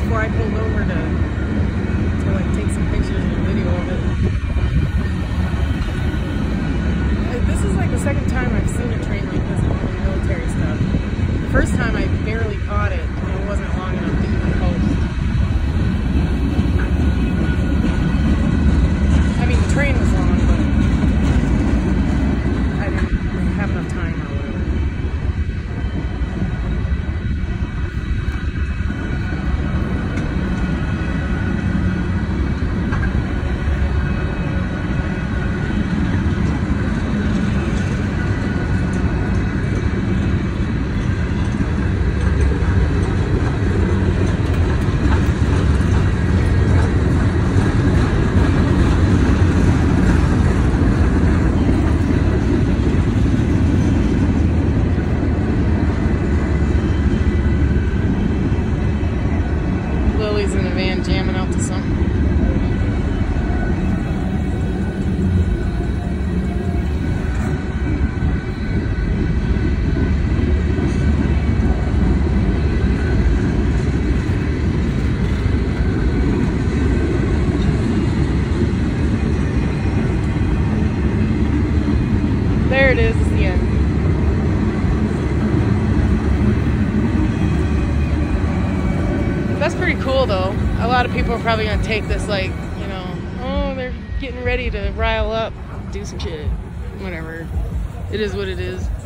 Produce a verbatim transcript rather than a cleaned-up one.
before I pulled over to, to like take some pictures and video of it. This is like the second time I've seen a train like this in all the military stuff. The first time I barely caught it and it wasn't long enough to even post. I mean, the train was long, but I didn't have enough time or whatever. In a van jamming out to something. There it is, it's the end. That's pretty cool though. A lot of people are probably going to take this like, you know, oh, they're getting ready to rile up, do some shit. Whatever. It is what it is.